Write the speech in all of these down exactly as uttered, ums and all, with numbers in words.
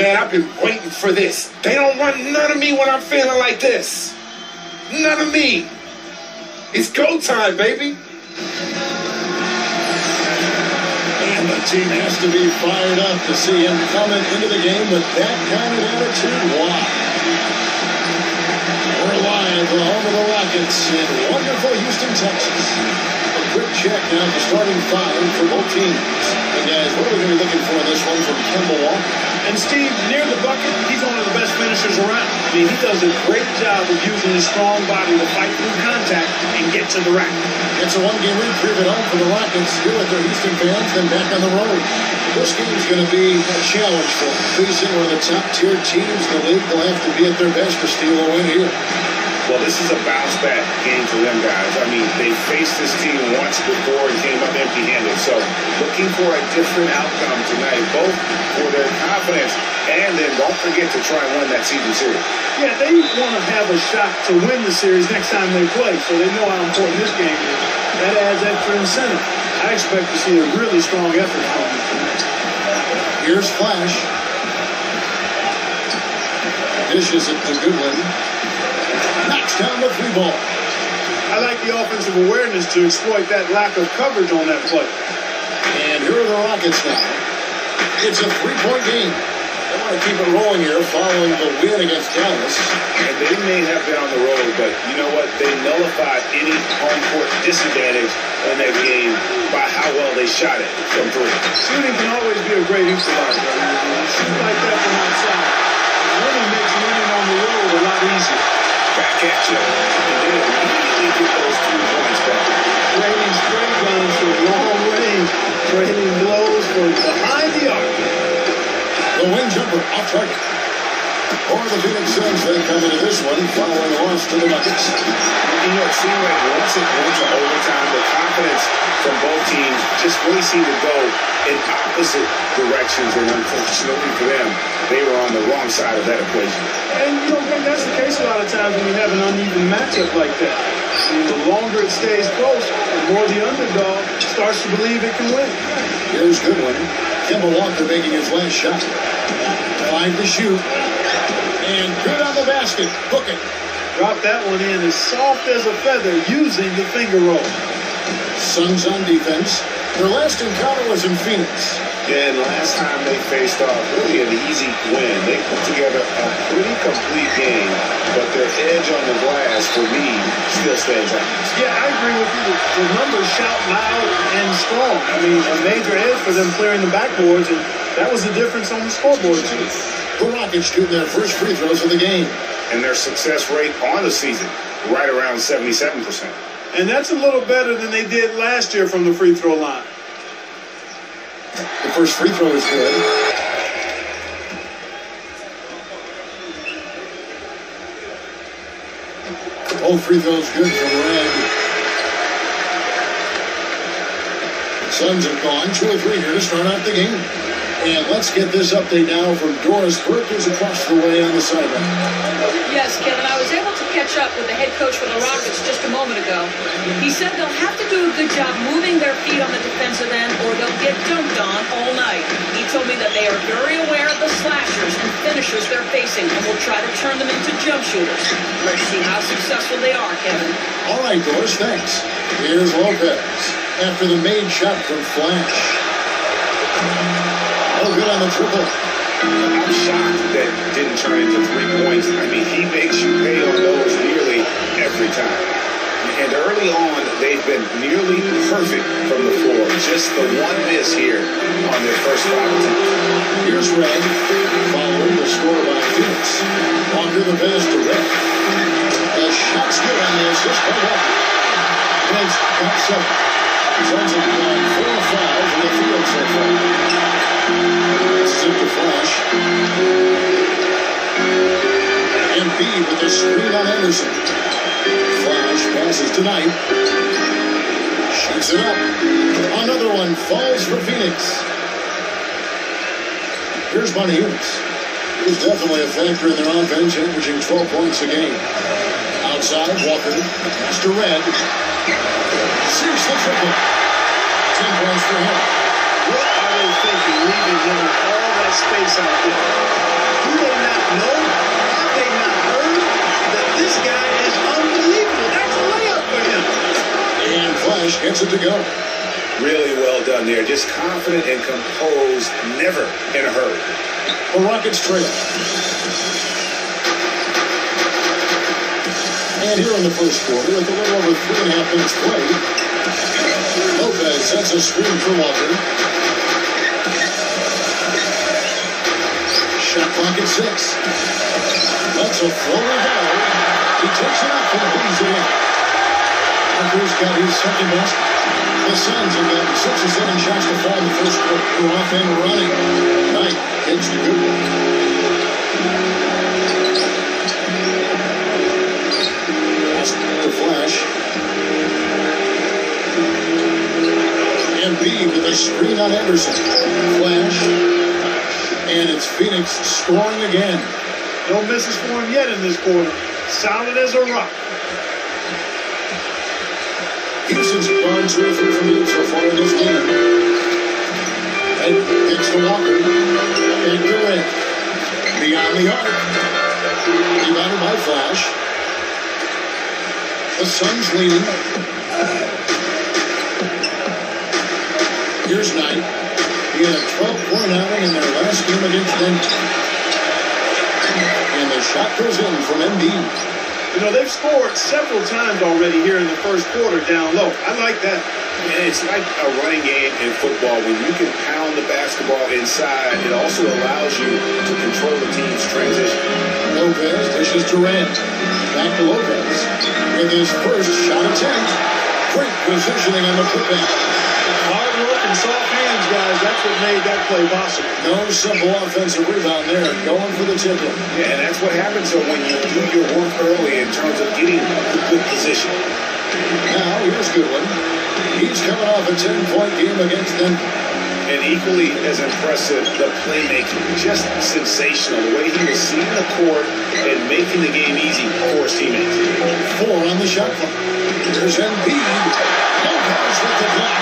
Man, I've been waiting for this. They don't run none of me when I'm feeling like this. None of me. It's go time, baby. And the team has to be fired up to see him coming into the game with that kind of attitude. Wow. We're live, the home of the Rockets in wonderful Houston, Texas. A quick check now, the starting five for both teams. And guys, what are we going to be looking for in this one from Kemba Walker? And Steve, near the bucket, he's one of the best finishers around. I mean, he does a great job of using his strong body to fight through contact and get to the rack. It's a one-game reprieve at home for the Rockets, here with their Houston fans, then back on the road. This game is going to be a challenge for them. Facing one of the top-tier teams in the league, they'll have to be at their best to steal a win here. Well, this is a bounce-back game for them, guys. I mean, they faced this team once before and came up empty-handed. So, looking for a different outcome tonight, both for their confidence and then don't forget to try and win that season series. Yeah, they want to have a shot to win the series next time they play, so they know how important this game is. That adds extra incentive. I expect to see a really strong effort from them tonight. Here's Flash. Dishes it to Goodwin. Knocks down the three ball. I like the offensive awareness to exploit that lack of coverage on that play. And here are the Rockets now. It's a three-point game. They want to keep it rolling here following the win against Dallas. And they may have been on the road, but you know what? They nullified any home court disadvantage in that game by how well they shot it from three. Shooting can always be a great equalizer. When you shoot like that from outside, it really makes winning on the road a lot easier. Back at you. And then immediately get those two points back. Trading straight runs for long range. Trading blows for behind the arc. The wing jumper off target. Or the Phoenix Suns, they come into this one following a loss to the Nuggets. You know, it seemed like once it went to overtime, the confidence from both teams just really seemed to go in opposite directions, and unfortunately for them, they were on the wrong side of that equation. And you don't think that's the case a lot of times when you have an uneven matchup like that. I mean, the longer it stays close, the more the underdog starts to believe it can win. Here's Goodwin. Kemba Walker making his last shot. Five to shoot. And good on the basket. Hook it. Drop that one in as soft as a feather using the finger roll. Suns on defense. Their last encounter was in Phoenix. Yeah, and last time they faced off, really an easy win. They put together a pretty complete game, but their edge on the glass, for me, still stands out. Yeah, I agree with you. The numbers shout loud and strong. I mean, a major edge for them clearing the backboards, and that was the difference on the scoreboard, too. The Rockets shooting their first free throws of the game. And their success rate on the season, right around seventy-seven percent. And that's a little better than they did last year from the free throw line. The first free throw is good. Both free throws good from Red. Suns have gone two or three here to start out the game. And let's get this update now from Doris Burke, who's across the way on the sideline. Yes, Kevin, I was able to catch up with the head coach for the Rockets just a moment ago. He said they'll have to do a good job moving their feet on the defensive end or they'll get dunked on all night. He told me that they are very aware of the slashers and finishers they're facing and will try to turn them into jump shooters. Let's see how successful they are, Kevin. All right, Doris, thanks. Here's Lopez after the made shot from Flash. Oh, good on the triple. I'm shocked that didn't turn into three points. I mean, he makes you pay on those nearly every time. And early on, they've been nearly perfect from the floor. Just the one miss here on their first five attempts. Here's Red, following the score by Phoenix. Walker the pass to Red. The shot's good on the assist by Walker. Red's got seven. Suns have gone four or five from the field so far. This is it to Flash. Embiid with the screen on Anderson. Flash passes to Knight. Shoots it up. Another one falls for Phoenix. Here's Montezumas. He's definitely a factor in their offense, averaging twelve points a game. Outside, Walker. Pass to Red. Sears the triple. Ten points for him. What are they thinking, leaving him all of that space out there. Do they not know? Have they not heard that this guy is unbelievable? That's a layup for him. And Flash gets it to go. Really well done there. Just confident and composed, never in a hurry. The Rockets trail. And here in the first quarter, with a little over three and a half minutes played, Lopez sets a screen for Walker. Shot clock at six. That's a floater ball. He takes it up and brings it in. Walker's got his second basket. The Suns have gotten six or seven shots to fall in the first quarter. They're off and running. Knight takes the good one. The Flash. Embiid with a screen on Anderson. Flash. And it's Phoenix scoring again. No misses for him yet in this quarter. Solid as a rock. Houston's gone two or three from deep so far in this game. And it's to Walker. And Durant. Beyond the arc. Rebounded by Flash. The Suns leading. Here's Knight. He had a twelve-point outing in their last game against Denver. And the shot goes in from Embiid. You know, they've scored several times already here in the first quarter down low. I like that. And it's like a running game in football. When you can pound the basketball inside, it also allows you to control the team's transition. Lopez dishes Durant. Back to Lopez. With his first shot attempt. Great positioning on the putback. Hard work and soft hands, guys. That's what made that play possible. No simple offensive rebound there. Going for the tip-in. Yeah, and that's what happens so when you do your work early in terms of getting the good position. Now, here's Goodwin. He's coming off a ten-point game against Denver. And equally as impressive, the playmaking. Just sensational. The way he was seeing the court and making the game easy for his teammates. Four on the shot clock. Here's Embiid. Lopez with the block.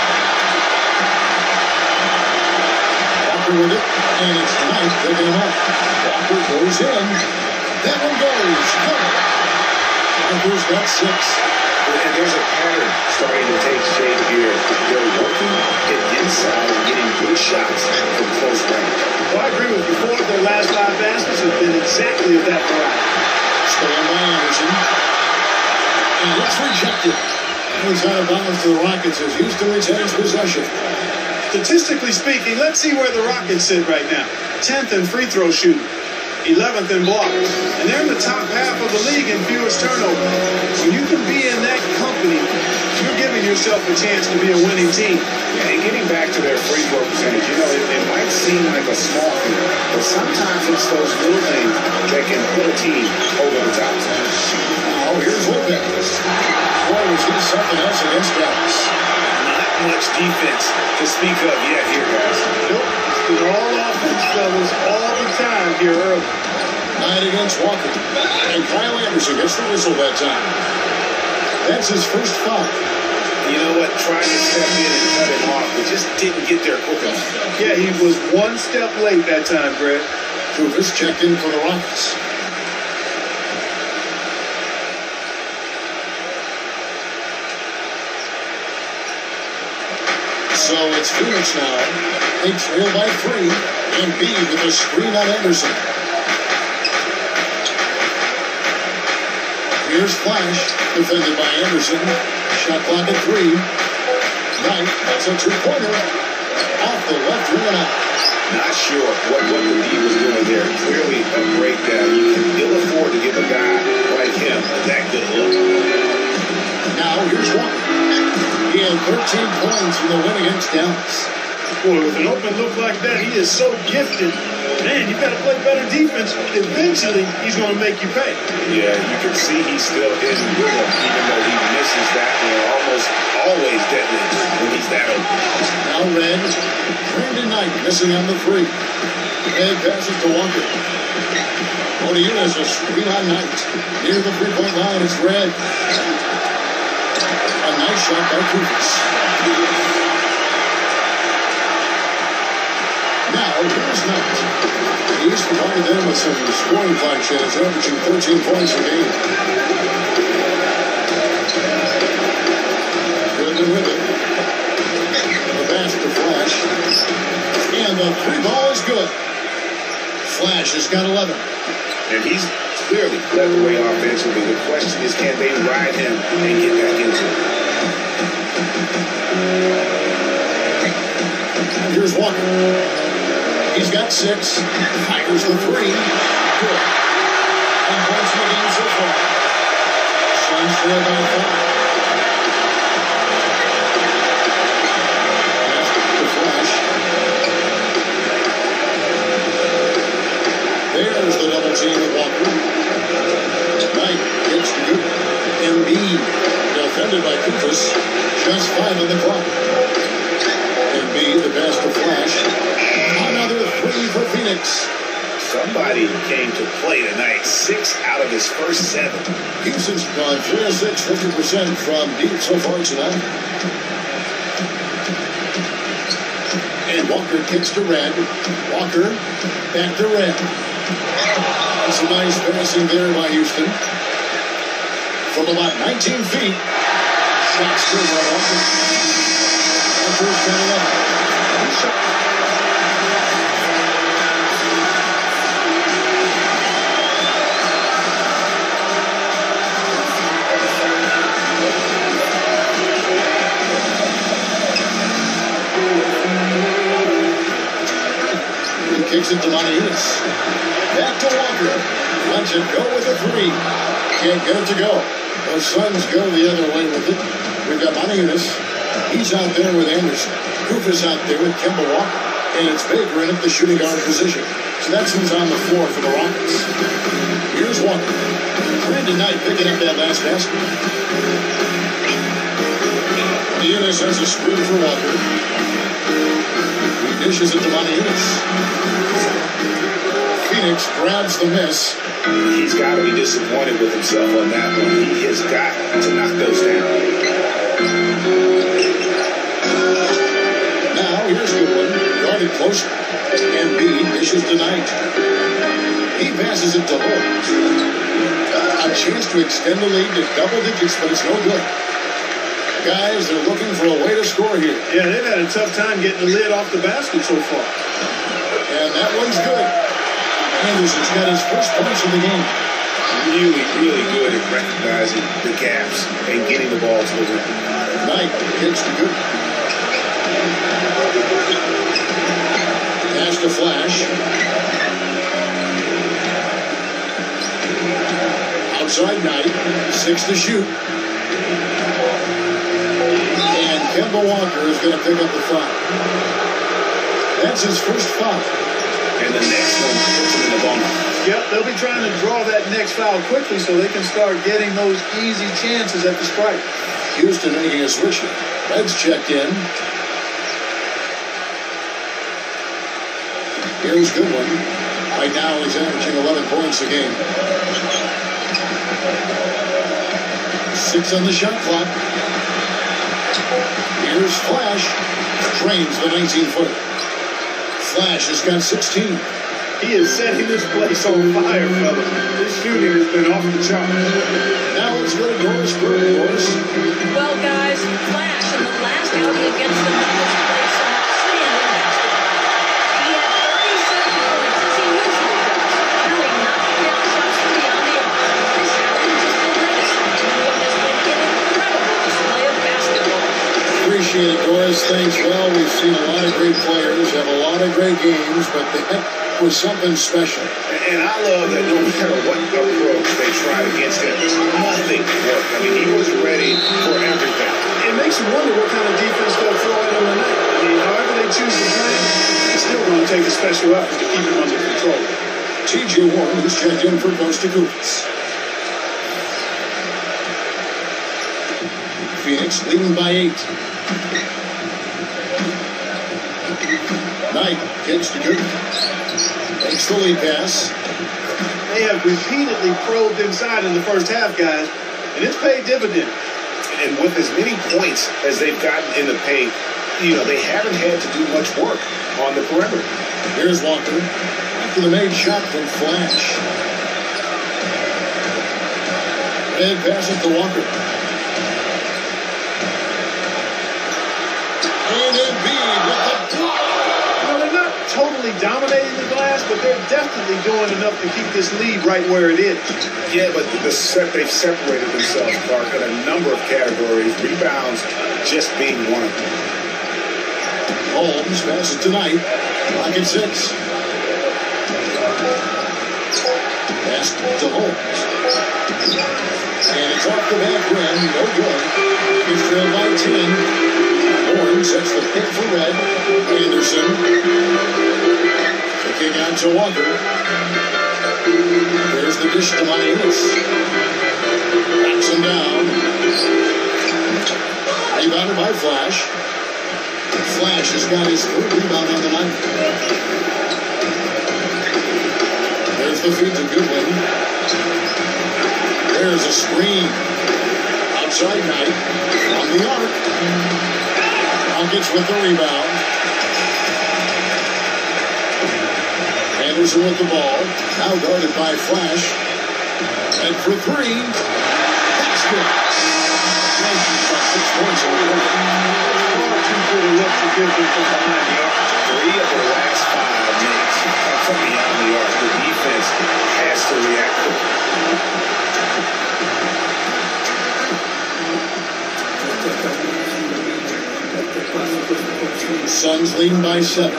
Walker with it. And it's Knight picking him up. Walker goes in. That one goes. No. Walker's got six. And there's a pattern starting to take shape here. They're working it inside and getting good shots from close range. Well, I agree with you. Four of their last five baskets have been exactly of that variety. Stolen by Anderson. And it's rejected. And it's out of bounds to the Rockets as Houston retains possession. Statistically speaking, let's see where the Rockets sit right now. tenth in free throw shooting. eleventh in blocks. And they're in the top half of the league in fewest turnovers. When you can be in that company, you're giving yourself a chance to be a winning team. And getting back to their free throw percentage, you know, it, it might seem like a small thing, but sometimes it's those little things that can put a team over the top. Oh, here's Lopez. Boy, was he something else against Dallas. Not much defense to speak of yet here, guys. Nope. It's been all offense, fellas, all the time here early. Nine against Walker. And Kyle Anderson gets the whistle that time. That's his first foul. You know what? Tried to step in and cut him off, but just didn't get there quick enough. Yeah, he was one step late that time, Greg. Kruvis checked in for the Rockets. So it's Phoenix now. They trail by three. Embiid with a screen on Anderson. Here's Flash, defended by Anderson. Shot clock at three. Knight, that's a two-pointer. Off the left rim and out. Not sure what, what the D was doing there. Clearly a breakdown. You can ill afford to give a guy like him that good look. Now here's Walker. He had thirteen points in the win against Dallas. Boy, with an open look like that, he is so gifted. Man, you got to play better defense. Eventually, he's going to make you pay. Yeah, you can see he's still in rhythm, even though he misses that one almost always deadly when he's that open. Now Red, Brandon Knight missing on the three. Red passes to Walker. Odiunas a screen on Knight. Near the three-point line, it's Red. A nice shot by Kruvis. Now, Here's Knight. He's provided them with some scoring functions, averaging thirteen points a game. Goodman with it. The pass to Flash. And the three ball is good. Flash has got eleven. And he's clearly led the way offensively. The question is, can they ride him and get back into it? Here's Walker. He's got six. Fires the three. Good. And points in the game so far. Suns trail by five. The Flash. There's the double team of Walker. Knight gets to Goodman. Embiid defended by Kufus. Just five on the clock. Embiid, the pass to Flash. Another three for Phoenix. Somebody came to play tonight. Six out of his first seven. Houston's gone three of six, fifty percent from deep so far tonight. And Walker kicks to Red. Walker back to Red. That's a nice passing there by Houston. From about nineteen feet. Shot still by Walker. Walker's got eleven. He kicks it to Monteus. Back to Walker. Lets it go with a three. Can't get it to go. The Suns go the other way with it. We've got Monteus. He's out there with Anderson. Kufus out there with Kemba Walker. And it's Baker in at the shooting guard position. So that's who's on the floor for the Rockets. Here's Walker. Brandon Knight picking up that last basket. Monteus has a screen for Walker. He dishes it to Monteus. Phoenix grabs the miss. He's got to be disappointed with himself on that one. He has got to knock those down. Now, here's Goodwin, guarded closer. Embiid dishes to Knight. He passes it to Holmes. A chance to extend the lead to double digits, but it's no good. Guys, they're looking for a way to score here. Yeah, they've had a tough time getting the lid off the basket so far. And that one's good. Anderson's got his first points of the game. Really, really good at recognizing the gaps and getting the ball to the rim. Knight gets to Goodman. Pass to Flash. Outside Knight. Six to shoot. And Kemba Walker is going to pick up the foul. That's his first foul. And the next one puts him in the ball. Yep, they'll be trying to draw that next foul quickly so they can start getting those easy chances at the strike. Houston making a switch here. Red's checked in. Here's Goodwin. Right now he's averaging eleven points a game. Six on the shot clock. Here's Flash. Drains the nineteen-footer. Flash has got sixteen. He is setting this place on fire, fellas. His shooting has been off the charts. Now let's go to Doris Burke, Doris. Well, guys, Flash in the last outing against the Nuggets played some outstanding basketball. He had thirty-seven points as he usually does. Really knocking down shots from beyond the arc. This outing just illuminates what has been an incredible display of basketball. Appreciate it, Doris. Thanks. Well, we've seen a lot of great players have a lot of great games, but that was something special. And I love that no matter what approach they tried against him, nothing worked. I mean, he was ready for everything. It makes you wonder what kind of defense they'll throw at him tonight. I mean, however they choose to play, it's still going to take a special effort to keep him under control. T J Warren, who's checked in for Costa Coops. Phoenix leading by eight. Knight kicks to Goodman. Makes the lead pass. They have repeatedly probed inside in the first half, guys, and it's paid dividends. And with as many points as they've gotten in the paint, you know, they haven't had to do much work on the perimeter. Here's Walker. After the made shot from Flash. Red passes to Walker. And Embiid with the block. You know, they're not totally dominating the glass, but they're definitely doing enough to keep this lead right where it is. Yeah, but the set, they've separated themselves, Clark, in a number of categories. Rebounds just being one of them. Holmes passes tonight. Rocket six. Pass to Holmes. And it's off the back rim. No good. It's trailed by ten. Horn sets the pick for Red. Anderson. Kicking out to Walker. There's the dish to Manis. Backs him down. Rebounded by Flash. Flash has got his third rebound on the night. There's the feed to Goodwin. There's a screen. Outside Knight. On the arc. Rockets with the rebound. Anderson with the ball. Now guarded by Flash. And for three. Basket. Six points in the quarter. To look to give them from behind the arc. Three of the last five minutes come from beyond the arc. The defense has to react to it. Suns lead by seven.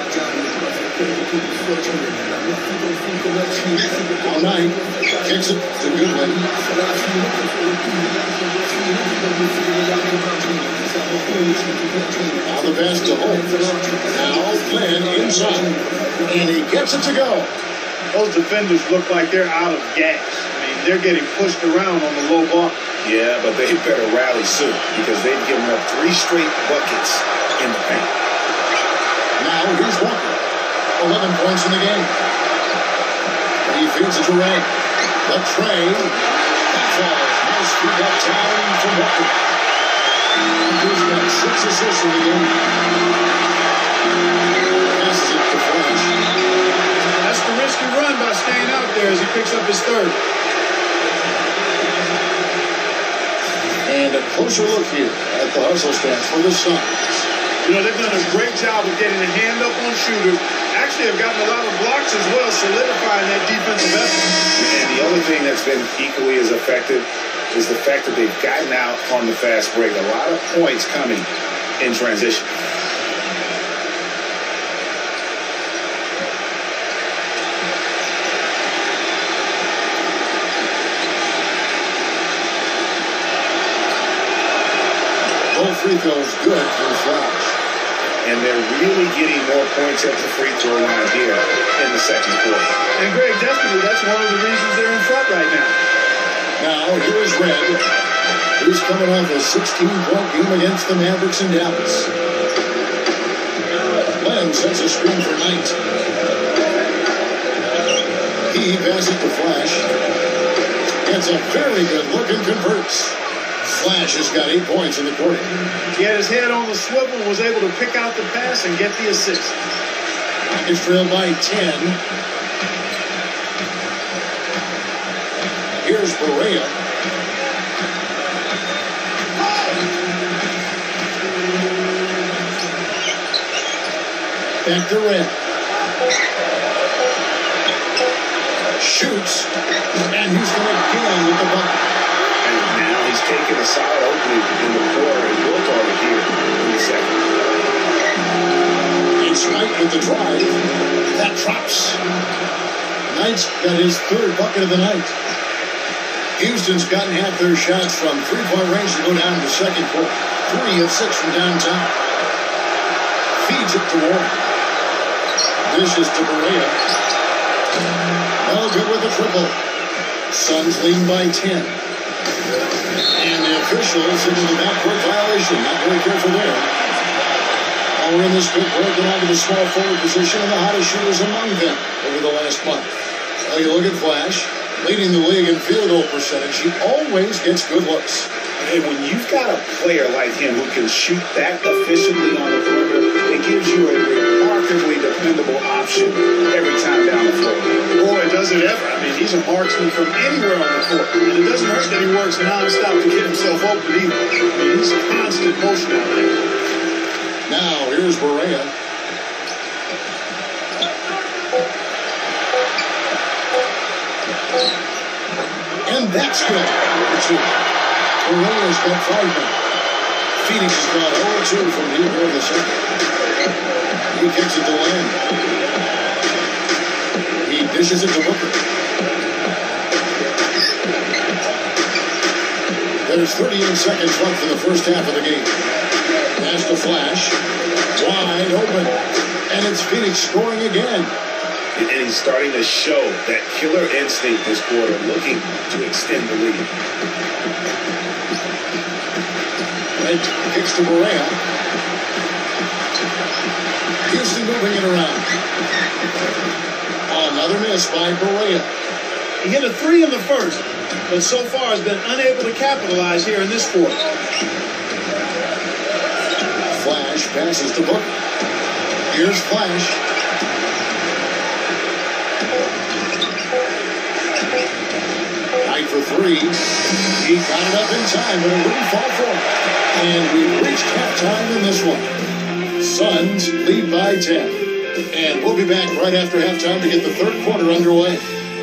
All night. Kicks it to Goodwin. Now the pass to Holmes. Now Flynn inside. And he gets it to go. Those defenders look like they're out of gas. I mean, they're getting pushed around on the low bar. Yeah, but they better rally soon because they've given up three straight buckets in the paint. Now here's Walker. eleven points in the game. He feeds it to Ray. But Trey, that falls. Nice feed that time from Walker. He's got six assists in the game. Passes it to Flash. That's the risky run by staying out there as he picks up his third. And a closer look here at the hustle stats for the Suns. You know, they've done a great job of getting a hand up on shooters. Actually have gotten a lot of blocks as well, solidifying that defensive effort. And the other thing that's been equally as effective is the fact that they've gotten out on the fast break. A lot of points coming in transition. Both free throws good for Flash. And they're really getting more points at the free throw line here in the second quarter. And Greg, definitely that's one of the reasons they're in front right now. Now here's Red, who's coming off a sixteen-point game against the Mavericks in Dallas. Len sets a screen for Knight. He passes to Flash. Gets a very good look and converts. Flash has got eight points in the quarter. He had his head on the swivel and was able to pick out the pass and get the assist. It's trailed by ten. Here's Berea. Back to Red. Shoots. And he's going to gain with the bucket. And now he's taken a solid opening in the quarter and built on it here in the second. It's Knight with the drive. That drops. Knight's got his third bucket of the night. Houston's gotten half their shots from three-point range to go down in the second quarter. Three of six from downtown. Feeds it to Warren. Dishes to Berea. No good with the triple. Suns lead by ten. And the officials into the backcourt violation. Not very careful there. All in this quick break and onto the small forward position and the hottest shooters among them over the last month. Well, you look at Flash, leading the league in field goal percentage. He always gets good looks. And when you've got a player like him who can shoot that efficiently on the perimeter, it gives you a remarkably dependable option every time down the floor. Boy, does it ever. I mean, he's a marksman from anywhere on the court. And it doesn't hurt that he works nonstop to get himself open either. I mean, he's constant motion out there. Now, here's Barea. And that's good. Number two. Barea's got five now. Phoenix has gone oh two from the end of the second. He kicks it to Lamb. He dishes it to Booker. There's thirty-eight seconds left in the first half of the game. Pass to Flash. Wide open. And it's Phoenix scoring again. And he's starting to show that killer instinct this quarter, looking to extend the lead. Red kicks to Barea. Houston moving it around. Another miss by Barea. He hit a three in the first, but so far has been unable to capitalize here in this quarter. Flash passes to Book. Here's Flash. Knight for three. He got it up in time, but it wouldn't fall for him. And we've reached halftime in this one. Suns lead by ten. And we'll be back right after halftime to get the third quarter underway.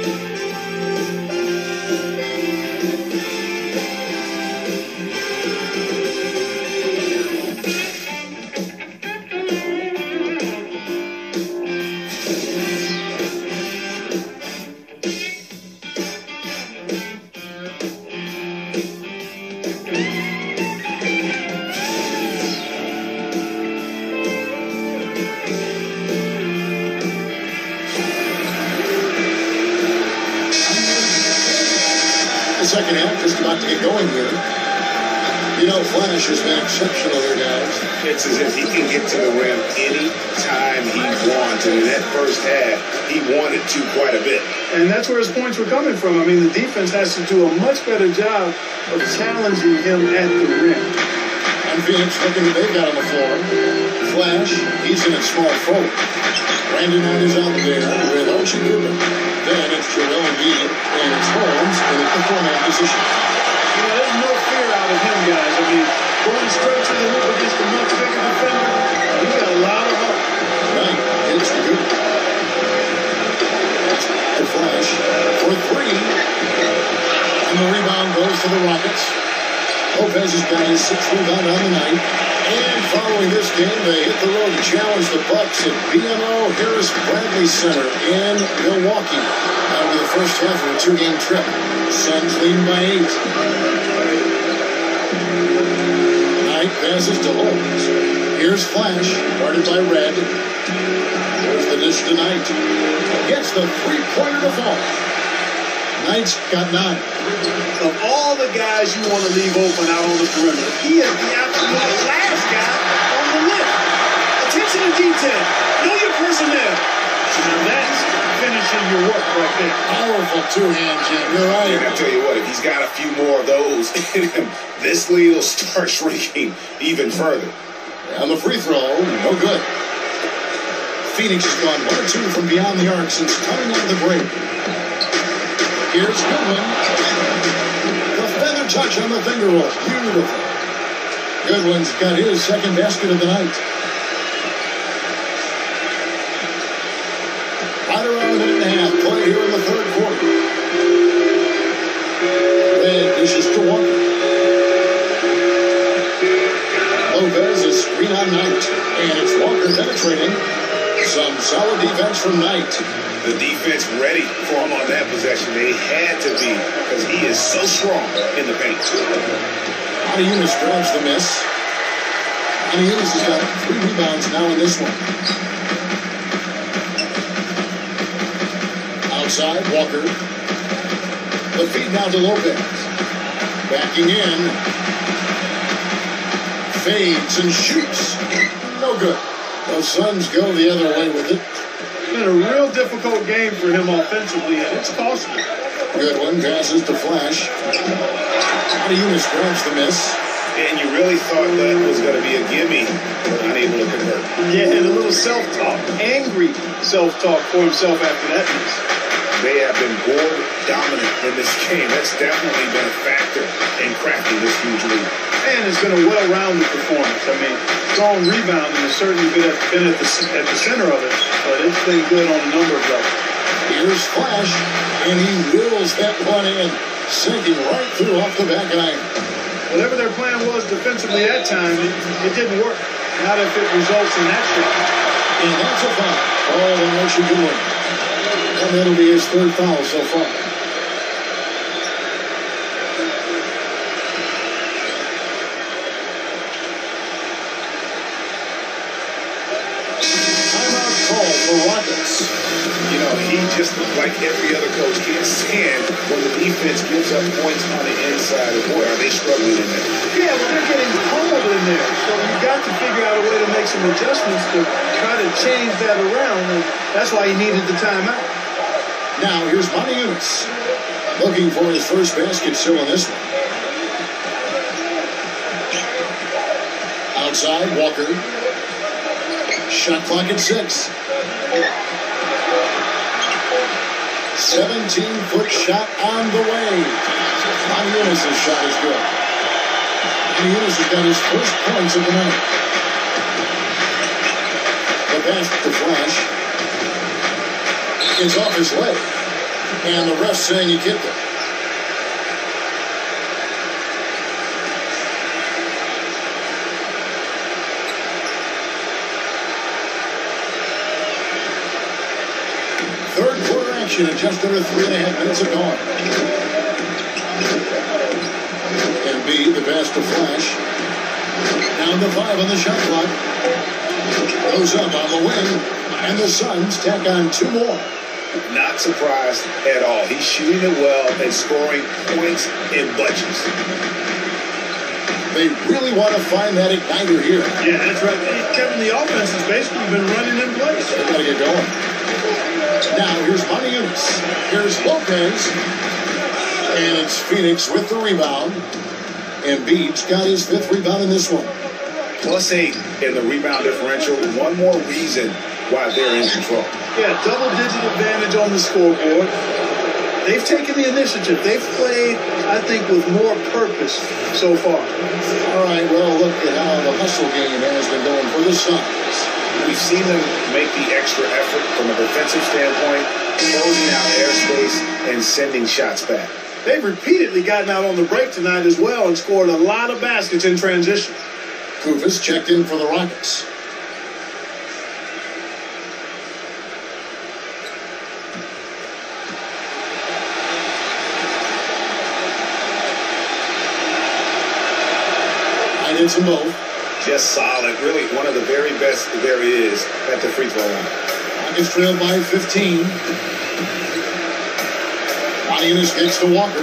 Second half just about to get going here. You know, Flash has been exceptional here, guys. It's as if he can get to the rim any time he wants. And in that first half, he wanted to quite a bit. And that's where his points were coming from. I mean, the defense has to do a much better job of challenging him at the rim. And Phoenix looking to big out on the floor. Flash, he's in a small forward. Brandon Knight is out there with Archie Goodman. Then it's Joel Embiid and it's Holmes in the four-man position. You know, there's no fear out of him, guys. I mean, going straight to the hoop against a much bigger defender, he's got a lot of hope. Knight hits the good. The Flash for three. And the rebound goes to the Rockets. Lopez has got his sixth rebound on the night. And following this game, they hit the road to challenge the Bucks at B M O Harris Bradley Center in Milwaukee. After the first half of a two-game trip, Suns leading by eight. Knight passes to Holmes. Here's Flash, guarded by Red. There's the dish to Knight. Gets the three-pointer to fall. Knight's got nine. Of all the guys you want to leave open out on the perimeter, he is the absolute last guy on the list. Attention to detail. Know your personnel. Now that's finishing your work right there. Powerful two-hand jam. You're right. And I tell you what, if he's got a few more of those in him, this lead will start shrinking even further. On the free throw, no good. Phoenix has gone one or two from beyond the arc since coming out of the break. Here's Goodwin. The feather touch on the finger roll. Beautiful. Goodwin's got his second basket of the night. Right around a minute and a half play here in the third quarter. Red dishes to Walker. Lopez is screen on Knight. And it's Walker penetrating. Some solid defense from Knight. The defense ready for him on that possession. They had to be, because he is so strong in the paint. Adebayo grabs the miss. Adebayo has got three rebounds now in this one. Outside, Walker. The feed now to Lopez. Backing in. Fades and shoots. No good. The Suns go the other way with it. It's been a real difficult game for him offensively, and it's costly. Good one, passes to Flash. Adebayo grabs the miss. And you really thought that was going to be a gimme, but unable to convert. Yeah, and a little self-talk, angry self-talk for himself after that miss. They have been board dominant in this game. That's definitely been a factor in cracking this huge lead. And it's been a well-rounded performance. I mean, strong rebounding has certainly been at, been at the at the center of it, but it's been good on a number of levels. Here's Flash, and he wheels that one in, sinking right through off the back iron. Whatever their plan was defensively that time, it, it didn't work. Not if it results in that shot. And that's a foul. Oh, the motion to win. And that'll be his third foul so far. Timeout call for Rockets. You know, he just, like every other coach, can't stand when the defense gives up points on the inside. Boy, are they struggling in there. Yeah, well, they're getting pummeled in there. So you've got to figure out a way to make some adjustments to try to change that around. And that's why he needed the timeout. Now, here's Monty Eunice, looking for his first basket still in this one. Outside, Walker. Shot clock at six. seventeen-foot shot on the way. Monty Eunice's shot is good. Monty Eunice has got his first points of the night. The pass to Flash. It's off his leg. And the ref saying he kicked it. Third quarter action at just under three and a half minutes of gone. Embiid, the pass to Flash. Down to five on the shot clock. Goes up on the wing. And the Suns tack on two more. Not surprised at all. He's shooting it well and scoring points in bunches. They really want to find that igniter here. Yeah, that's right. Kevin, the offense has basically been running in place. They got to get going. Now, here's Monty Eunice. Here's Lopez. And it's Phoenix with the rebound. Embiid's got his fifth rebound in this one. Plus eight in the rebound differential. One more reason why they're in control. Yeah, double-digit advantage on the scoreboard. They've taken the initiative. They've played, I think, with more purpose so far. All right, well, look at how the hustle game has been going for the Suns. We've seen them make the extra effort from a defensive standpoint, closing out airspace and sending shots back. They've repeatedly gotten out on the break tonight as well and scored a lot of baskets in transition. Kufis checked in for the Rockets. I did some both. Just solid. Really one of the very best there is at the free throw line. Rockets trailed by fifteen. Monty Eunice gets to Walker.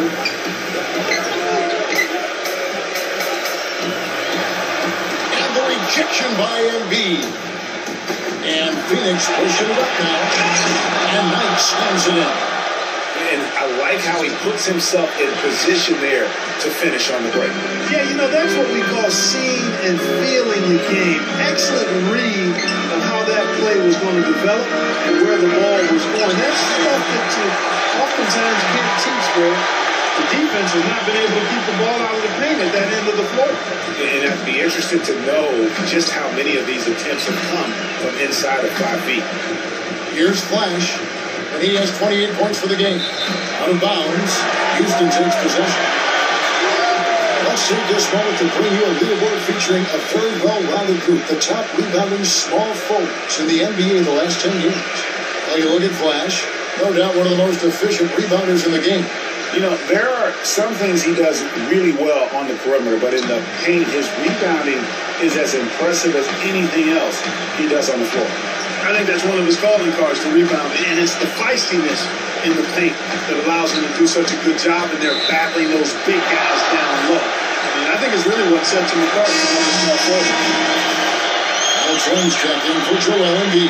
And the rejection by Embiid. And Phoenix pushing it up now. And Knight slams it in. And I like how he puts himself in position there to finish on the break. Yeah, you know, that's what we call seeing and feeling the game. Excellent read of how that play was going to develop and where the ball was going. That's stuff that you oftentimes can't teach, Greg. The defense has not been able to keep the ball out of the paint at that end of the floor. And I'd be interested to know just how many of these attempts have come from inside of five feet. Here's Flash. And he has twenty-eight points for the game. Out of bounds, Houston takes possession. Let's take this moment to bring you a leaderboard featuring a very well-rounded group, the top rebounding small forwards in the N B A in the last ten years. Well, you look at Flash, no doubt one of the most efficient rebounders in the game. You know, there are some things he does really well on the perimeter, but in the paint, his rebounding is as impressive as anything else he does on the floor. I think that's one of his calling cards to rebound, and it's the feistiness in the paint that allows him to do such a good job, and they're battling those big guys down low. I mean, I think it's really what sets him apart from all the small forwards. Alex Lenz checked in for Joel Embiid.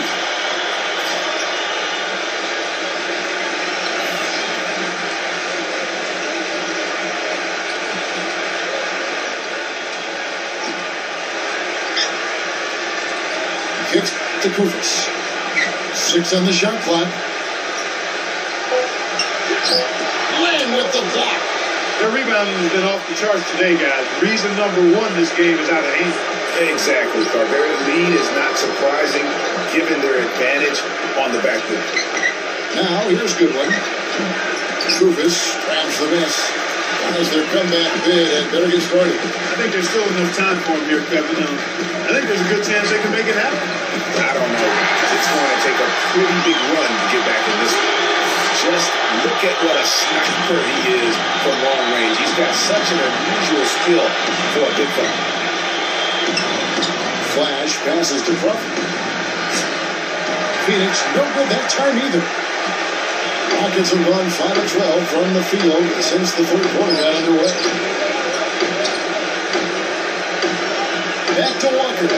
Kicks to Koufos. Six on the shot clock. Lane with the block. Their rebounding has been off the charts today, guys. Reason number one, this game is out of hand. Exactly, Clark. Their lead is not surprising given their advantage on the backboard. Now, here's a good one. Koufos grabs the miss. As their comeback bid and better get started. I think there's still enough time for them here, Kevin. Um, I think there's a good chance they can make it happen. I don't know. It's going to take a pretty big run to get back in this one. Just look at what a sniper he is from long range. He's got such an unusual skill for a big fella. Flash passes to Crawford. Phoenix no good that time either. Rockets have gone five of twelve from the field since the third quarter got underway. Back to Walker.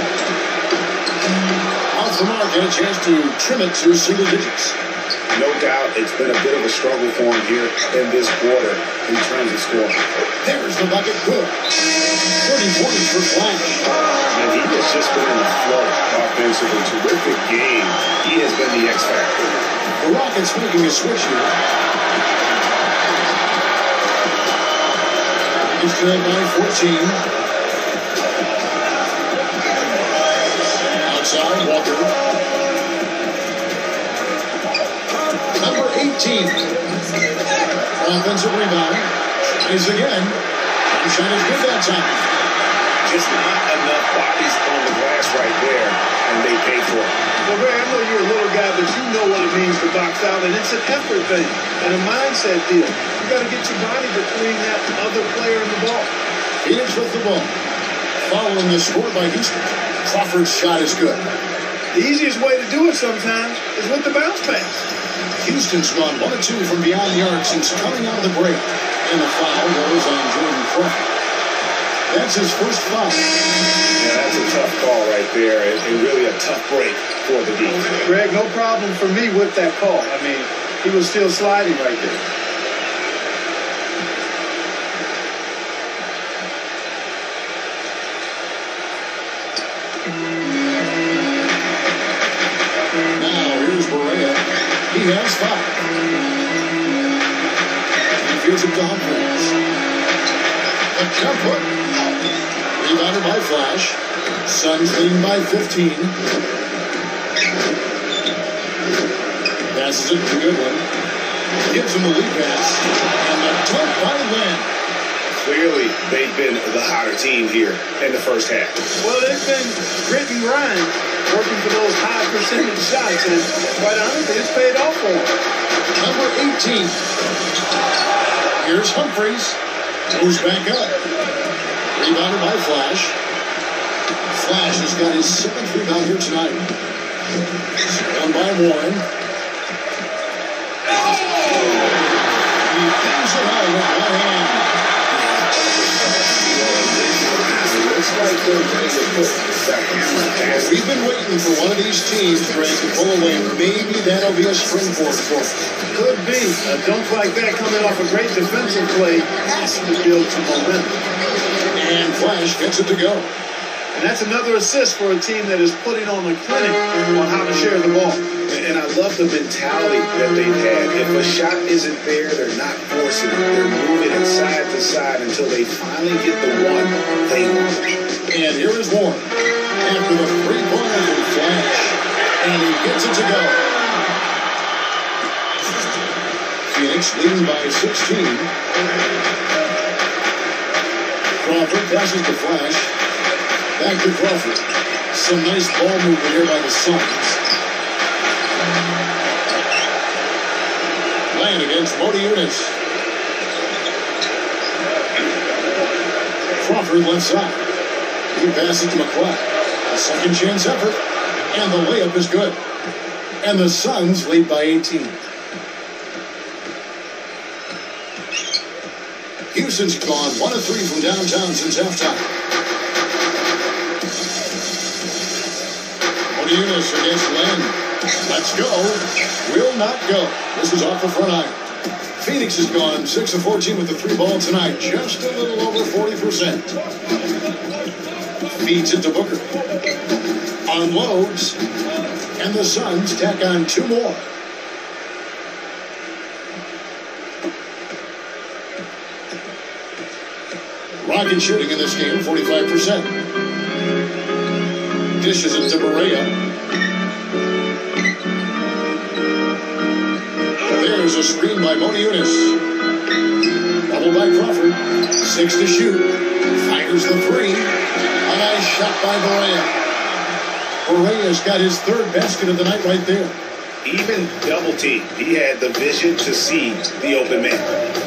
Off the mark and a chance to trim it to single digits. No doubt it's been a bit of a struggle for him here in this quarter in terms of scoring. There's the bucket good. thirty points for Flash. And he has just been in a flow offensively. Terrific game. He has been the X factor. The Rockets making a switch here. He's trailed by fourteen. Outside, Walker. Number eighteen. Offensive rebound. Tries again. The shot is good that time. Just not enough bodies on the glass right there, and they pay for it. Well, Ray, I know you're a little guy, but you know what it means to box out, and it's an effort thing and a mindset deal. You got to get your body between that other player and the ball. Phoenix with the ball. Following the score by Houston. Crawford's shot is good. The easiest way to do it sometimes is with the bounce pass. Houston's gone one and two from beyond the arc since coming out of the break. And the foul goes on Jordan Crawford. That's his first foul. Yeah, that's a tough call right there, and, and really a tough break for the defense. Greg, no problem for me with that call. I mean, he was still sliding right there. Now, here's Barea. He has five. He gives it to Humphries. A jump hook. Rebounded by Flash. Suns leading by fifteen. Passes it to Goodwin. Gives him a lead pass. And the dunk by Lynn. Clearly, they've been the hotter team here in the first half. Well, they've been grit and grind, working for those high percentage shots, and quite honestly, it's paid off for them. Number eighteen. Here's Humphries. Goes back up. Rebounded by Flash. Flash has got his seventh rebound here tonight. Down by Warren. He bangs it out with one hand. Looks like they're ready to put that hammer down. We've been waiting for one of these teams, Greg, to pull away. Maybe that'll be a springboard for us. Could be. A dunk like that coming off a great defensive play has to build some momentum. And Flash gets it to go. And that's another assist for a team that is putting on a clinic on how to share the ball. And I love the mentality that they've had. If a shot isn't there, they're not forcing it. They're moving it side to side until they finally get the one they want. And here is Warren. After the three-pointer from Flash. And he gets it to go. Phoenix leading by sixteen. Crawford passes to Flash. Back to Crawford. Some nice ball movement here by the Suns. Playing against Motiejunas. Crawford left side. He passes to McClack. A second chance effort. And the layup is good. And the Suns lead by eighteen. Houston's gone one of three from downtown since halftime. Motiejunas against Len. Let's go. Will not go. This is off the front iron. Phoenix has gone six of fourteen with the three ball tonight. Just a little over forty percent. Feeds it to Booker. unloads, and the Suns tack on two more. Rocket shooting in this game, forty-five percent. Dishes it to Barea. There's a screen by Moniunas. Double by Crawford. Six to shoot. Fires the three. A nice shot by Barea. Barea's got his third basket of the night right there. Even double team, he had the vision to see the open man.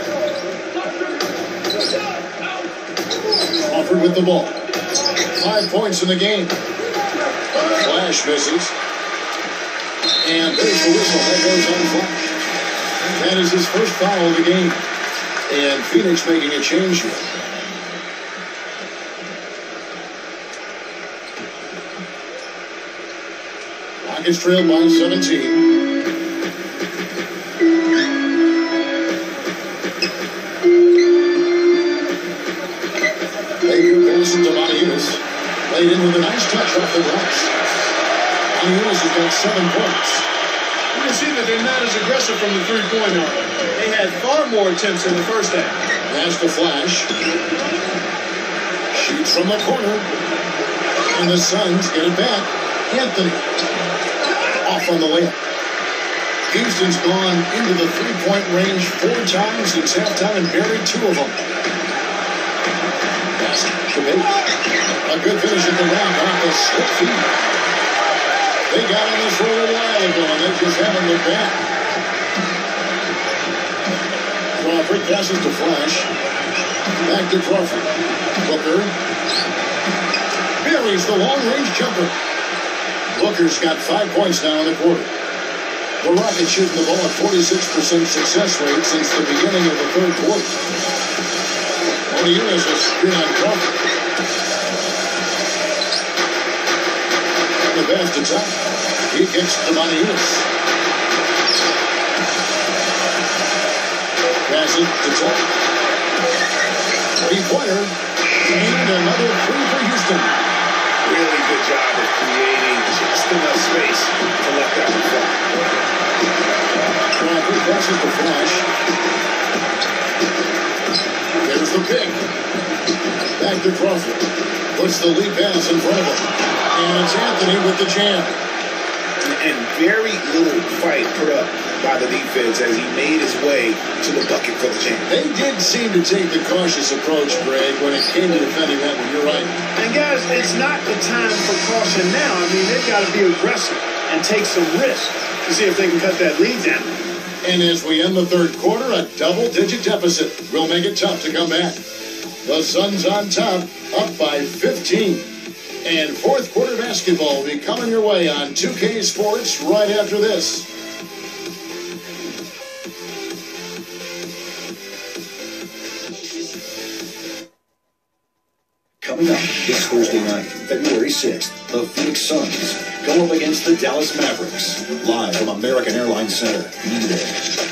Crawford with the ball. Five points in the game. Flash misses. And there's the whistle. That goes on Flash. That is his first foul of the game. And Phoenix making a change here. Rockets trailed by seventeen. To Moniunas. Played in with a nice touch off the glass. Moniunas has got seven points. You can see that they're not as aggressive from the three-point arc. They had far more attempts in the first half. That's the Flash. Shoots from the corner. And the Suns get it back. Anthony. Off on the layup. Houston's gone into the three-point range four times since halftime and buried two of them. A good finish at the round off the slip feed. They got on this roll a while ago, and they just haven't looked back. Crawford passes to Flash. Back to Crawford. Booker. Buries the long-range jumper. Booker's got five points now in the quarter. The Rockets shooting the ball at forty-six percent success rate since the beginning of the third quarter. Moniunas will screen on Crawford. The best attack. He kicks to Moniunas. Pass it to Tuck. Three-pointer. And another three for Houston. Really good job of creating just enough space to let that one fly. Crawford passes to Flash. There's the pick. Back to Crawford. Puts the lead pass in front of him. And it's Anthony with the jam. And very little fight put up by the defense as he made his way to the bucket for the jam. They did seem to take the cautious approach, Greg, when it came to defending that one. You're right. And guys, it's not the time for caution now. I mean, they've got to be aggressive and take some risks to see if they can cut that lead down. And as we end the third quarter, a double-digit deficit will make it tough to come back. The Suns on top, up by fifteen. And fourth quarter basketball will be coming your way on two K Sports right after this. Coming up this Thursday night, February sixth, the Phoenix Suns go up against the Dallas Mavericks. Live from American Airlines Center. Be there.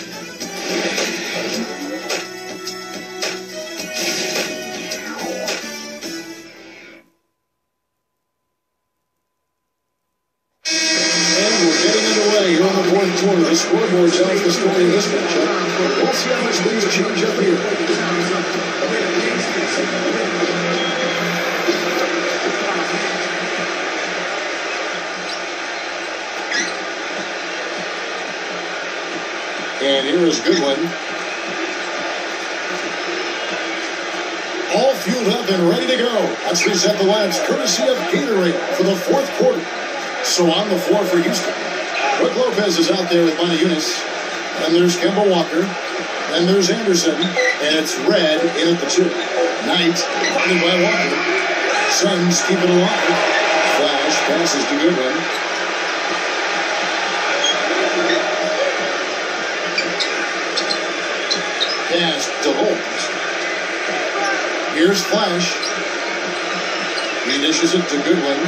The scoreboard tells the story of this matchup. We'll see how much things change up here. And here is Goodwin. All fueled up and ready to go. Let's reset the lamps courtesy of Gatorade for the fourth quarter. So on the floor for Houston. Brook Lopez is out there with Moniunas. And there's Kemba Walker. And there's Anderson. And it's Red in at the two. Knight, guarded by Walker. Suns keep it alive. Flash passes to Goodwin. Pass to Holmes. Here's Flash. He dishes it to Goodwin.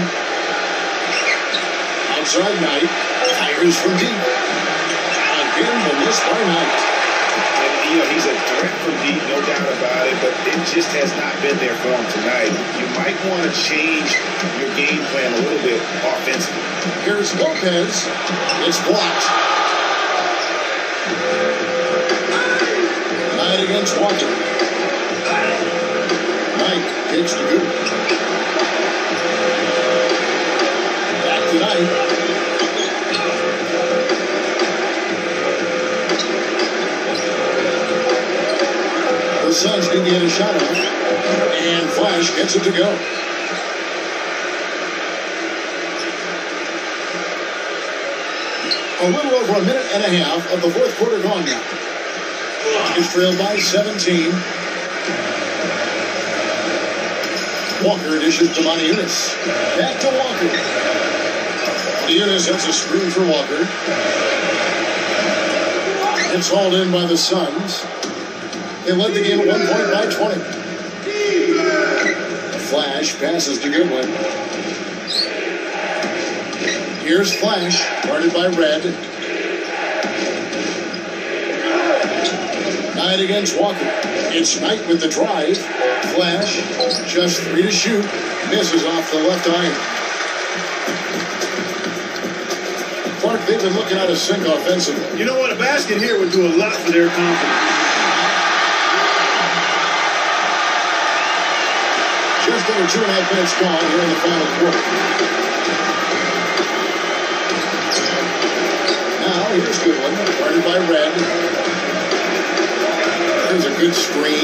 Outside Knight. Fires from deep. Again, the miss by Knight. And, you know, he's a threat from deep, no doubt about it, but it just has not been there for him tonight. You might want to change your game plan a little bit offensively. Here's Lopez. It's blocked. Knight against Walker. Knight kicks to Goodwin. Back to Knight. The Suns can get a shot off. And Flash gets it to go. A little over a minute and a half of the fourth quarter gone now. It's trailed by seventeen. Walker dishes to Moniunas. Back to Walker. Moniunas hits a screen for Walker. It's hauled in by the Suns. They led the game at one point by twenty. Flash passes to Goodwin. Here's Flash, guarded by Red. Knight against Walker. It's Knight with the drive. Flash, just three to shoot. Misses off the left iron. Clark, they've been looking out of sync offensively. You know what? A basket here would do a lot for their confidence. Just over two and a half minutes gone here in the final quarter. Now, here's Goodwin, guarded by Red. There's a good screen.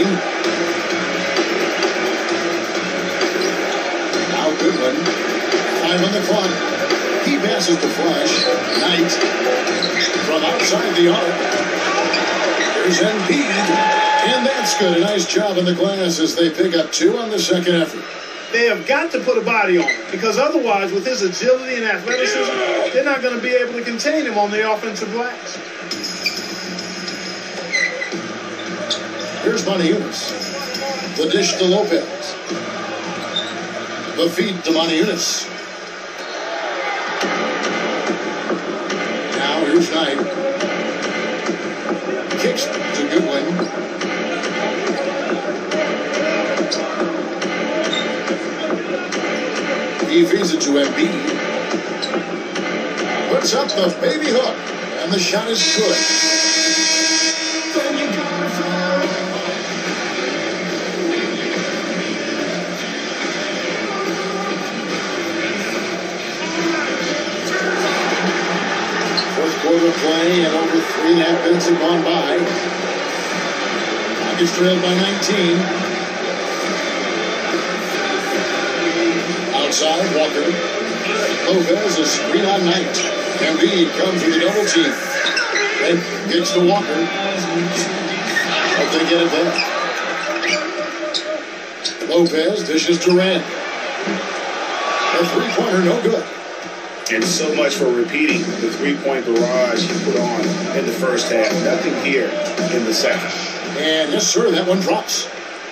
Now Goodwin, five on the clock. He passes to Flash. Knight from outside the arc. There's Embiid. And that's good. A nice job in the glass as they pick up two on the second effort. They have got to put a body on him, because otherwise, with his agility and athleticism, they're not going to be able to contain him on the offensive glass. Here's Moniunas. The dish to Lopez. The feed to Moniunas. Now here's Knight. Kicks to Goodwin. He feeds it to Embiid. Puts up the baby hook. And the shot is good. Fourth quarter play and over three and a half minutes have gone by. Rockets trailed by nineteen. Outside, Walker. Lopez is screen on Knight. Embiid comes with a double team. And gets to Walker. Hope they get it there. Lopez dishes to Red. A three-pointer, no good. And so much for repeating the three-point barrage he put on in the first half. Nothing here in the second. And yes, sir, that one drops.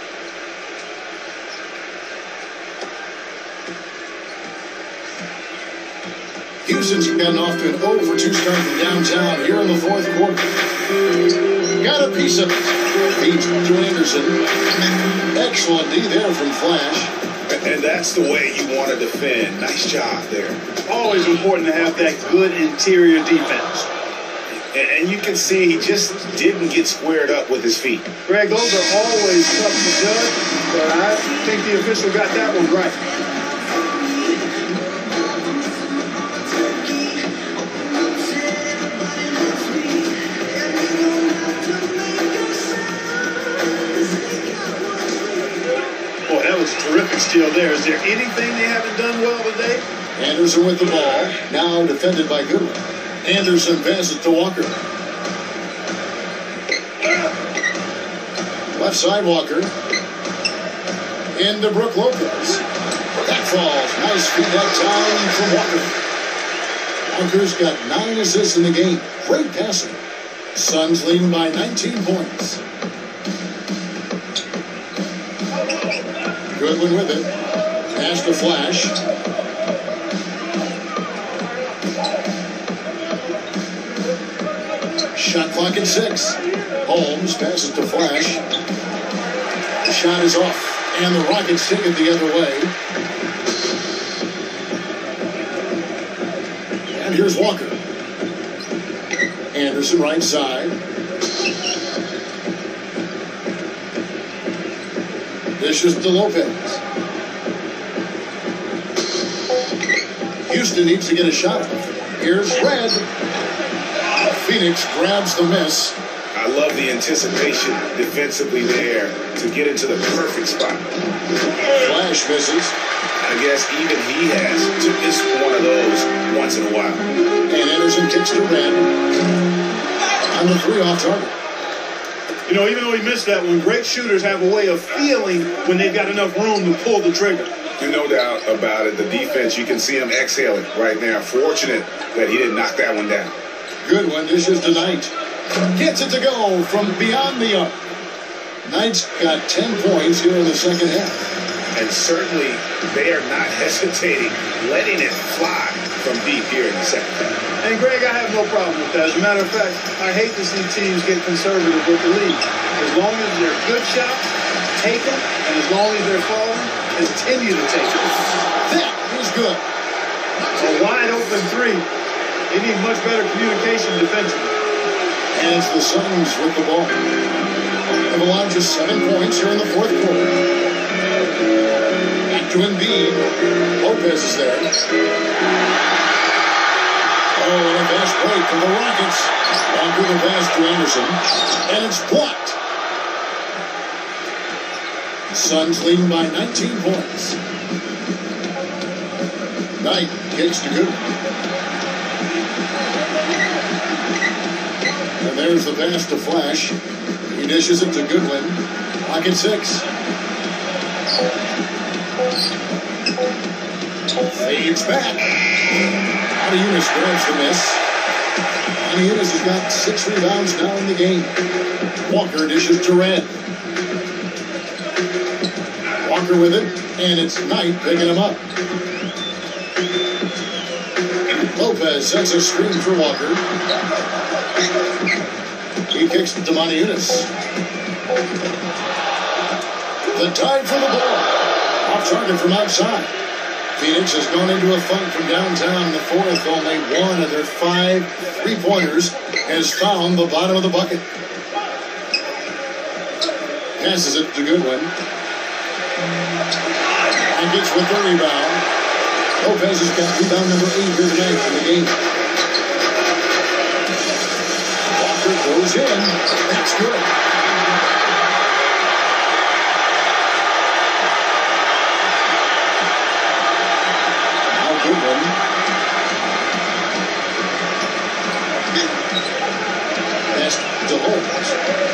Houston's gotten off to an oh for two start from downtown here in the fourth quarter. Got a piece of it. Feeds to Anderson. Excellent D there from Flash. And that's the way you want to defend. Nice job there. Always important to have that good interior defense. And you can see he just didn't get squared up with his feet. Greg, those are always tough to judge, but I think the official got that one right. Boy, that was a terrific steal there. Is there anything they haven't done well today? Anderson with the ball, now defended by Goodwin. Anderson passes to Walker. Left side, Walker. Into Brook Lopez. That falls. Nice feed that time from Walker. Walker's got nine assists in the game. Great passing. Suns leading by nineteen points. Goodwin with it. Pass to Flash. Shot clock at six. Holmes passes to Flash. The shot is off. And the Rockets take it the other way. And here's Walker. Anderson right side. Dishes to Lopez. Houston needs to get a shot. Here's Red. Phoenix grabs the miss. I love the anticipation defensively there to get into the perfect spot. Flash misses. I guess even he has to miss one of those once in a while. And Anderson kicks to Red. On the three off target. You know, even though he missed that one, great shooters have a way of feeling when they've got enough room to pull the trigger. No doubt about it. The defense, you can see him exhaling right now. Fortunate that he didn't knock that one down. Good one. Dishes to Knight. Gets it to go from beyond the arc. Knight's got ten points here in the second half. And certainly they are not hesitating, letting it fly from deep here in the second half. And Greg, I have no problem with that. As a matter of fact, I hate to see teams get conservative with the lead. As long as they're good shots, take them, and as long as they're falling, continue to take them. That is good. A wide open three. They need much better communication defensively. And it's the Suns with the ball. They've allowed just seven points here in the fourth quarter. Back to Embiid. Lopez is there. Oh, and a fast break for the Rockets. On through the pass to Anderson. And it's blocked. Suns leading by nineteen points. Knight kicks to Goodwin. And there's the pass to Flash. He dishes it to Goodwin. Rocket six. Fades back. Unis grabs the miss. Unis has got six rebounds now in the game. Walker dishes to Red. Walker with it, and it's Knight picking him up. Lopez sets a screen for Walker. He kicks it to Moniunas. The tide for the ball. Off target from outside. Phoenix has gone into a funk from downtown in the fourth. Only one of their five three-pointers has found the bottom of the bucket. Passes it to Goodwin. Rockets with the rebound. Lopez has got rebound number eight here tonight in the game. Walker goes in. That's good. Now Goodwin. Pass to Holmes.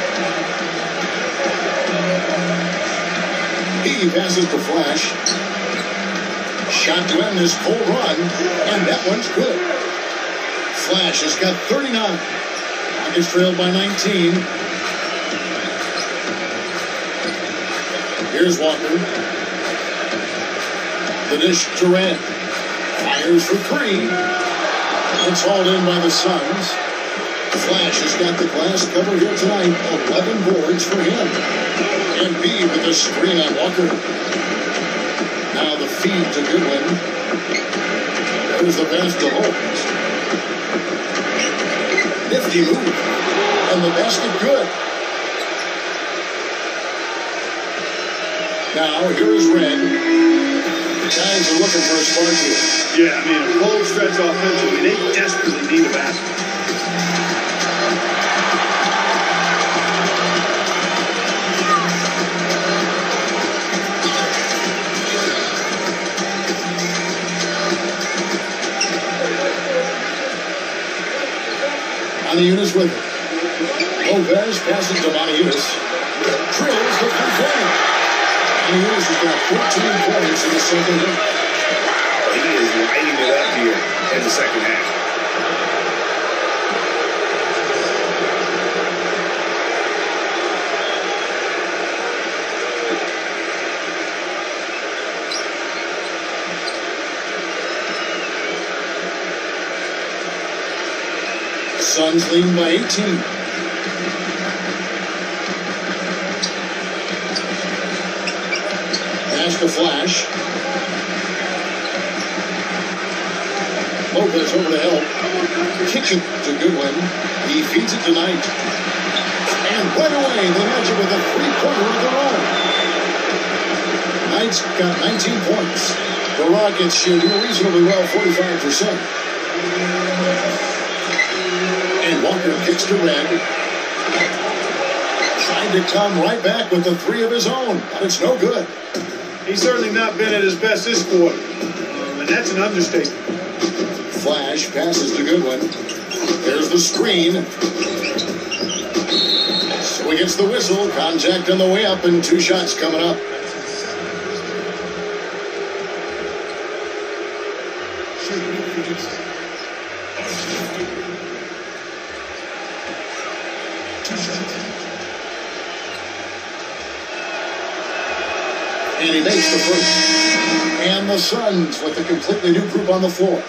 He passes to Flash. Shot to end this full run, and that one's good. Flash has got thirty-nine. Rockets trailed by nineteen. Here's Walker. The dish to Red. Fires for three. It's hauled in by the Suns. Flash has got the glass cover here tonight. eleven boards for him. Embiid with a screen on Walker. Now the feed to Goodwin. There's the pass to Holmes. Nifty move. And the basket good. Now here's Red. The guys are looking for a spark here. Yeah, I mean, a cold stretch offensively. They desperately need a basket. Moniunas with it. Lopez passes to Moniunas. Drills the three-pointer. Moniunas has got fourteen points in the second half. Wow, he is lighting it up here in the second half. Suns leading by eighteen. Pass to Flash. Lopez over to help. Kicks it to Goodwin. He feeds it to Knight. And right away, they match it with a three-pointer of their own. Knight's got nineteen points. The Rockets shooting reasonably well, forty-five percent. And Walker kicks to Red. Trying to come right back with the three of his own, but it's no good. He's certainly not been at his best this quarter, and that's an understatement. Flash passes to Goodwin. There's the screen. So he gets the whistle. Contact on the way up, and two shots coming up. And he makes the first. And the Suns with a completely new group on the floor.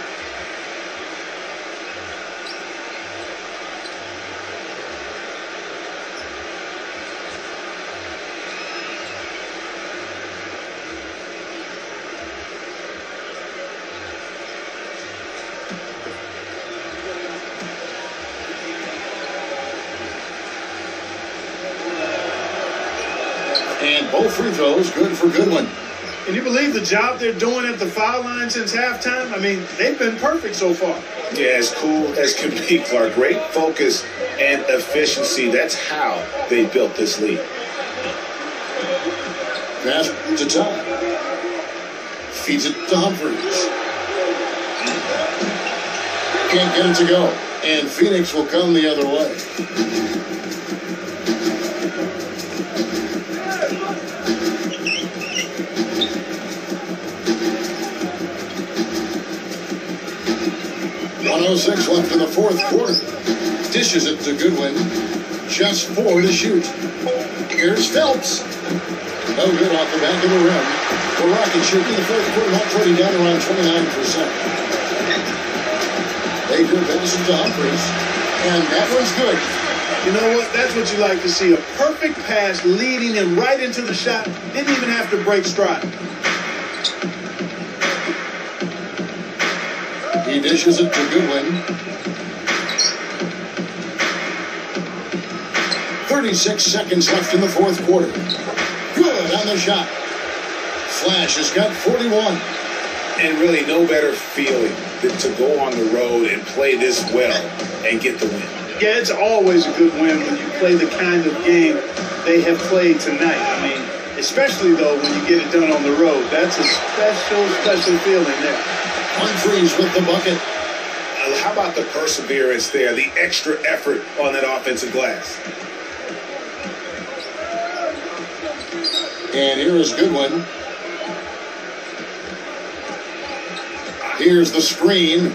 And both free throws good for Goodwin. Can you believe the job they're doing at the foul line since halftime? I mean, they've been perfect so far. Yeah, as cool as can be, Clark. Great focus and efficiency. That's how they built this lead. Pass to Todd. Feeds it to Humphries. Can't get it to go. And Phoenix will come the other way. one oh six left in the fourth quarter. Dishes it to Goodwin. Just four to shoot. Here's Phelps. No good off the back of the rim. The Rockets shooting in the fourth quarter, already down around twenty-nine percent. Baker passes to Humphries. And that one's good. You know what? That's what you like to see. A perfect pass leading him right into the shot. Didn't even have to break stride. He dishes it to Goodwin. thirty-six seconds left in the fourth quarter. Good on the shot. Flash has got forty-one. And really no better feeling than to go on the road and play this well and get the win. Yeah, it's always a good win when you play the kind of game they have played tonight. I mean, especially, though, when you get it done on the road. That's a special, special feeling there. Humphries with the bucket. Uh, How about the perseverance there, the extra effort on that offensive glass? And here is Goodwin. Here's the screen.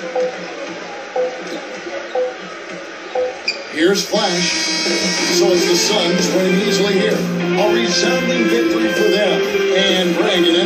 Here's Flash. So it's the Suns winning easily here. A resounding victory for them. And Greg,